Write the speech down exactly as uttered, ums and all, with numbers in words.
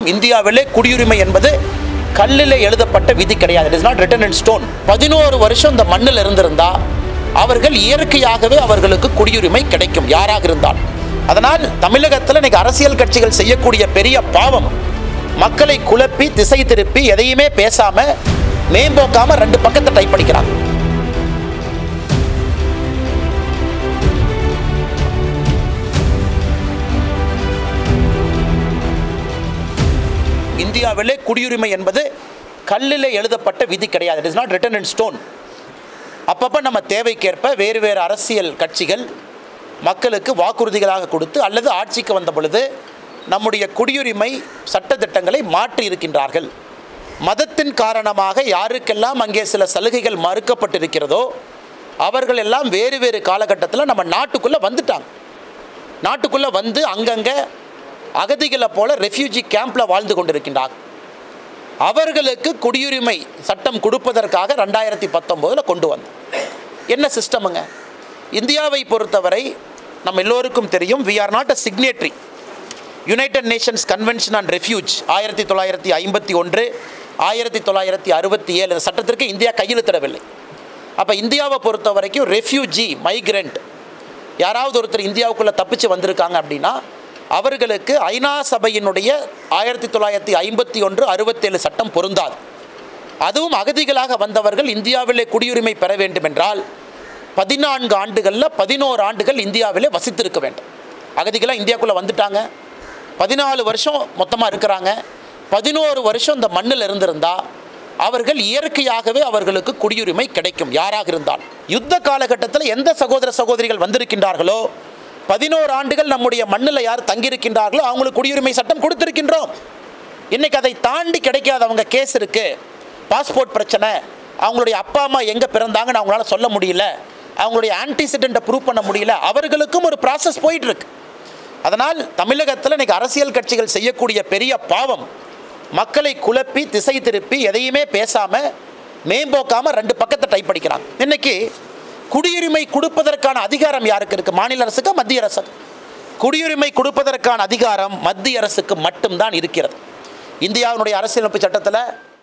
இந்தியாவிலே குடியுரிமை என்பது கல்லில் எழுதப்பட்ட விதி கிடையாது. It is not written in stone. பதினோரு வருஷம் இந்த மண்ணில் இருந்திருந்தா அவர்கள் இயற்கையாகவே அவர்களுக்கு குடியுரிமை கிடைக்கும், யாராக இருந்தால். அதனால் தமிழகத்தில் இன்னைக்கு அரசியல் கட்சிகள் செய்யக்கூடிய பெரிய பாவம், மக்களை குழப்பி திசை திருப்பி எதையுமே பேசாம மேம்போக்காம ரெண்டு பக்கத்தை டைப் படிக்கிறாங்க. இந்தியாவிலே குடியுரிமை என்பது கல்லில் எழுதப்பட்ட விதி கிடையாது. It is not written in stone. அப்பப்போ நம்ம தேவைக்கேற்ப வேறு வேறு அரசியல் கட்சிகள் மக்களுக்கு வாக்குறுதிகளாக கொடுத்து அல்லது ஆட்சிக்கு வந்த பொழுது நம்முடைய குடியுரிமை சட்டத்திட்டங்களை மாற்றி இருக்கின்றார்கள். மதத்தின் காரணமாக யாருக்கெல்லாம் அங்கே சில சலுகைகள் மறுக்கப்பட்டிருக்கிறதோ அவர்கள் எல்லாம் வேறு வேறு காலகட்டத்தில் நம்ம நாட்டுக்குள்ளே வந்துட்டாங்க. நாட்டுக்குள்ளே வந்து அங்கங்கே அகதிகளை போல ரெஃப்யூஜி கேம்பில் வாழ்ந்து கொண்டிருக்கின்றார்கள். அவர்களுக்கு குடியுரிமை சட்டம் கொடுப்பதற்காக ரெண்டாயிரத்தி பத்தொம்போதில் கொண்டு வந்தோம். என்ன சிஸ்டமுங்க? இந்தியாவை பொறுத்தவரை நம்ம எல்லோருக்கும் தெரியும், we are not a signatory United Nations convention on refugee ஆயிரத்தி தொள்ளாயிரத்தி ஐம்பத்தி ஒன்று ஆயிரத்தி தொள்ளாயிரத்தி அறுபத்தி ஏழு இந்த சட்டத்திற்கு இந்தியா கையெழுத்திடவில்லை. அப்போ இந்தியாவை பொறுத்த வரைக்கும் ரெஃப்யூஜி மைக்ரெண்ட் யாராவது ஒருத்தர் இந்தியாவுக்குள்ளே தப்பிச்சு வந்திருக்காங்க அப்படின்னா அவர்களுக்கு ஐநா சபையினுடைய ஆயிரத்தி தொள்ளாயிரத்தி ஐம்பத்தி ஒன்று அறுபத்தேழு சட்டம் பொருந்தாது. அதுவும் அகதிகளாக வந்தவர்கள் இந்தியாவிலே குடியுரிமை பெற வேண்டும் என்றால் பதினான்கு ஆண்டுகளில் பதினோரு ஆண்டுகள் இந்தியாவிலே வசித்திருக்க வேண்டும். அகதிகளாக இந்தியாவுக்குள்ளே வந்துட்டாங்க, பதினாலு வருஷம் மொத்தமாக இருக்கிறாங்க, பதினோரு வருஷம் இந்த மண்ணில் இருந்திருந்தால் அவர்கள் இயற்கையாகவே அவர்களுக்கு குடியுரிமை கிடைக்கும், யாராக இருந்தால். யுத்த காலகட்டத்தில் எந்த சகோதர சகோதரிகள் வந்திருக்கின்றார்களோ பதினோரு ஆண்டுகள் நம்முடைய மண்ணில் யார் தங்கியிருக்கின்றார்களோ அவங்களுக்கு குடியுரிமை சட்டம் கொடுத்திருக்கின்றோம். இன்னைக்கு அதை தாண்டி கிடைக்காதவங்க கேஸ் இருக்கு, பாஸ்போர்ட் பிரச்சனை, அவங்களுடைய அப்பா அம்மா எங்கே பிறந்தாங்கன்னு அவங்களால சொல்ல முடியல, அவங்களுடைய ஆன்டிசிடென்ட்டை ப்ரூவ் பண்ண முடியல, அவர்களுக்கும் ஒரு ப்ராசஸ் போயிட்டு இருக்கு. அதனால் தமிழகத்தில் இன்னைக்கு அரசியல் கட்சிகள் செய்யக்கூடிய பெரிய பாவம், மக்களை குழப்பி திசை திருப்பி எதையுமே பேசாம மேம்போக்காம ரெண்டு பக்கத்தை டைப் படிக்கிறாங்க. இன்னைக்கு குடியுரிமை கொடுப்பதற்கான அதிகாரம் யாருக்கு இருக்கு? மாநில அரசுக்கு, மத்திய அரசுக்கு? குடியுரிமை கொடுப்பதற்கான அதிகாரம் மத்திய அரசுக்கு மட்டும்தான் இருக்கிறது. இந்தியாவினுடைய அரசியலமைப்பு சட்டத்தில்